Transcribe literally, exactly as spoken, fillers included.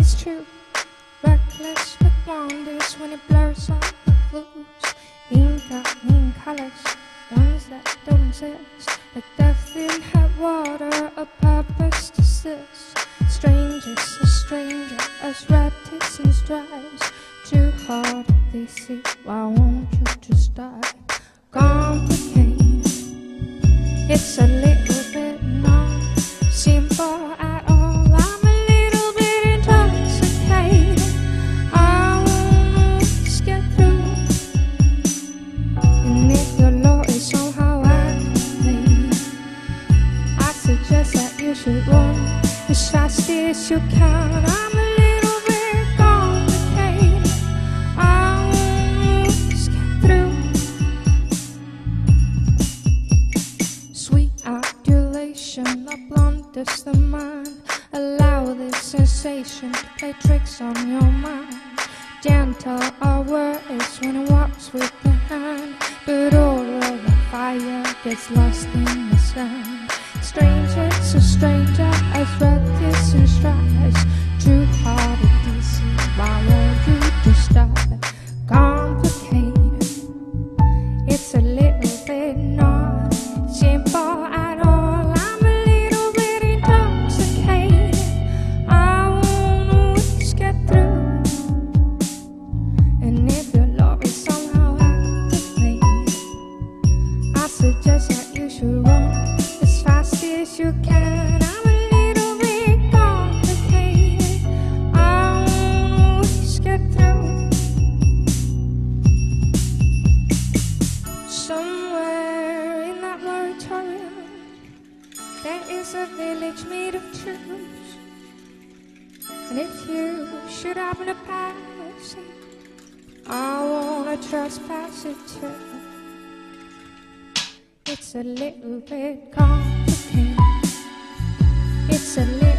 it's true. Reckless with wonders when it blurs out the blues. Ink out in colors, ones that don't exist. Like death in hot water, a purpose to assist. Strangers, a stranger, as reticence drives. Too hard they see, why won't you just die? Complicated, it's a little bit not simple at all. I'm a little bit intoxicated, I won't just get through. And if your law is somehow activated, I suggest that you should run as fast as you can. I'm a little bit complicated, I won't just get through. Sweet adulation, a blunders the mind. Allow this sensation to play tricks on your mind. Gentle are words when it walks with the hand, but all of the fire gets lost in the sand. Stranger to stranger as reticence tries. Too hard to see, why won't you just die? Complicated, it's a little bit not simple at all. I'm a little bit intoxicated, I won't always get through. And if your love is somehow activated, I suggest that you should run as fast as you can. I'm a little bit complicated, I won't always get through. Somewhere in that moratorium, there is a village made of truth. And if you should happen to pass it, I wanna trespass it too. It's a little bit complicated, it's a little